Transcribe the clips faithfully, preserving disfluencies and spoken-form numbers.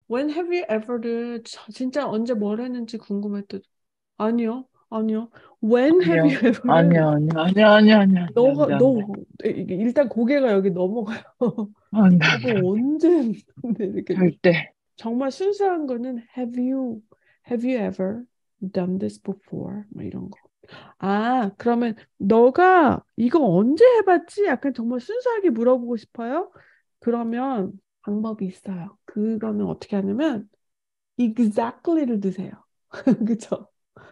When have you ever를 저- 진짜 언제 뭘 했는지 궁금할 때 아니요, 아니요. When have you 아니요, ever를 아니요, 아니요, 아니요, 아니요, 아니요, 아니요, 안 너가 돼, 안 돼. 너 이게 일단 고개가 여기 넘어가요. 안 돼, 안 너가 돼, 안 돼. 언제 했는데 이렇게 절대. 정말 순수한 거는 have you have you ever done this before? 뭐 이런 거. 아, 그러면 너가 이거 언제 해봤지? 약간 정말 순수하게 물어보고 싶어요? 그러면 방법이 있어요. 그거는 어떻게 하냐면 exactly를 드세요. 그쵸?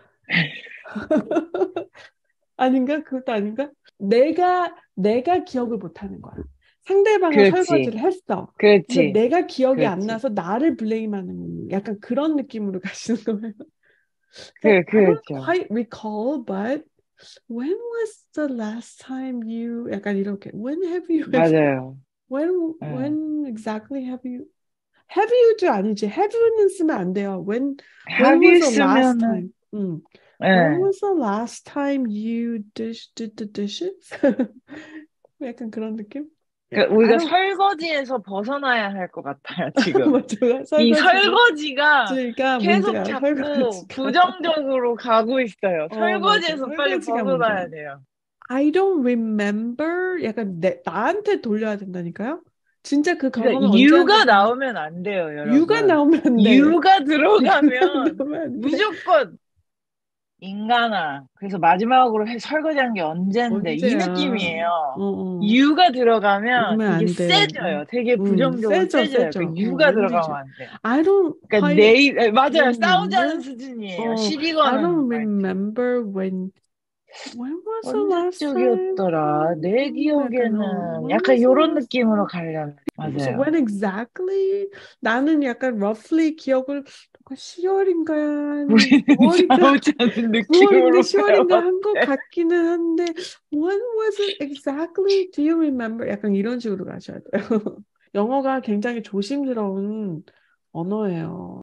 아닌가? 그것도 아닌가? 내가 내가 기억을 못하는 거야. 상대방은 그렇지, 설거지를 했어. 근데 그렇지, 내가 기억이 안 그렇지. 나서 나를 블레임하는 약간 그런 느낌으로 가시는 거예요. 그, 그래서 I don't 그렇죠. quite recall, but when was the last time you 약간 이렇게 when have you ever 맞아요. when 응. when exactly have you have you도 아니지 have you는 쓰면 안 돼요. when when Have was you the last 쓰면은, time? 음. When 예. was the last time you dish did the dishes? 약간 그런 느낌? 그 약간 I 우리가 don't 설거지에서 벗어나야 할 것 같아요, 지금. 맞죠? 이 설거지가 설거지가 계속 문제야. 자꾸 설거지가 부정적으로 가고 있어요. 어 맞아. 설거지에서 빨리 설거지가 문제야. 벗어나야 돼요. I don't remember 약간 내, 나한테 돌려야 된다니까요? 진짜 그 그러니까 경험을 언제한테 유가 돌려? 나오면 안 돼요, 유가 여러분. 나오면 안 돼. 유가 유가 들어가면 나오면 안 돼. 무조건 인간아. 그래서 마지막으로 해- 설거지한 게 언젠데 이 언제야? 어, 느낌이에요. 어. 유가 들어가면 그러면 이게 안 돼. 세져요. 되게 음, 부정적으로 세죠, 세져요. 그 세죠. 어, 유가 안 들어가면 되지. 안 돼요. I don't 그러니까 quite 네, 맞아요. 싸우자는 remember. 수준이에요. 어, 시비 I 거는 don't 말. remember when when was the last time? 언제적이었더라. 내 음, 약간 어, 기억에는 when 약간 was the 요런 last 느낌으로 time? 가려면 그래서 when 맞아요. exactly? 나는 약간 roughly 기억을 시월인가 아니면 우리는 구월인가 싸우지 않는 구월인가 느낌으로 시월인가 한 것 배웠대. 같기는 한데 when was it exactly? Do you remember? 약간 이런 식으로 가셔야 돼요. 영어가 굉장히 조심스러운 언어예요.